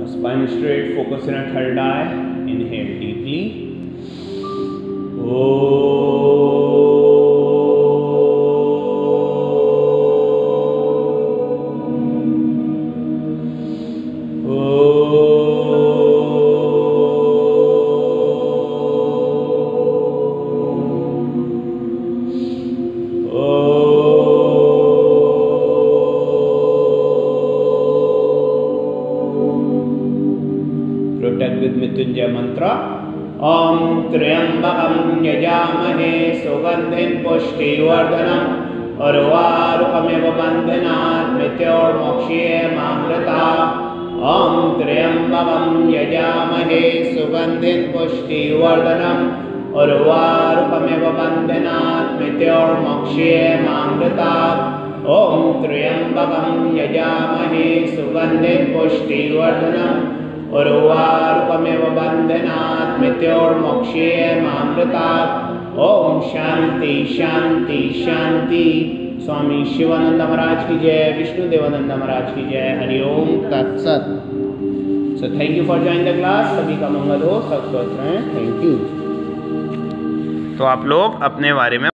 Spine straight, focus in a third eye. Inhale deeply. Protect with Mrityunjay mantra. Om Triambakam Yajamhe Sugandhin Pushtivardhanam Urvarukamiv Bandhanat Mrityormokshaye Mamrita. Om Triambakam Yajamhe Sugandhin Pushtivardhanam Urvarukamiv Bandhanat Mrityormokshaye Mamrita. Om Triambakam Yajamhe Sugandhin Pushtivardhanam उर्वारुकमेव बन्धनात् मृत्योर्मोक्षाय मामृतात्। ओम शांति शांति शांति। स्वामी शिवानंद महाराज की जय, विष्णु देवानंद महाराज की जय। हरिओम तत्सत। So thank you for joining the class. सभी का मंगल हो, सब स्वस्थ रहें। Thank you. तो आप लोग अपने बारे में